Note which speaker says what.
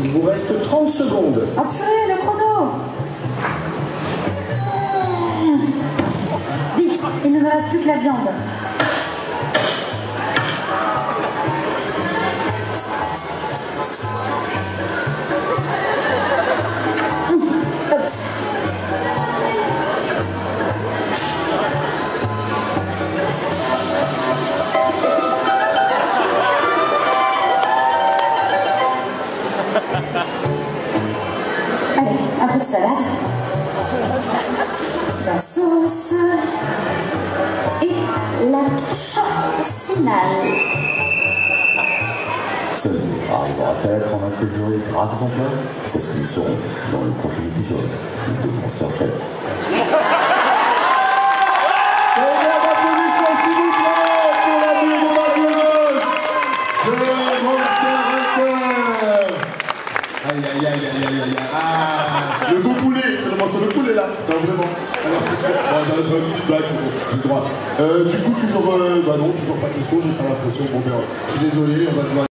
Speaker 1: Il vous reste 30 secondes.
Speaker 2: Oh purée, le chrono. Vite, il ne me reste plus que la viande. Hop. Allez, un peu de salade. La sauce. Et la touche finale.
Speaker 3: Sazerac arrivera-t-elle à prendre un préjuré grâce à son plat? C'est ce que nous saurons dans le prochain épisode de Monster Chef.
Speaker 4: Aïe aïe aïe aïe aïe aïe. Ah, le beau poulet, c'est le morceau de poulet là. Non vraiment. Alors, bon, j'en laisse une petite blague, j'ai le droit. Du coup toujours, bah non, toujours pas de question, j'ai pas l'impression. Bon ben, je suis désolé, on va devoir.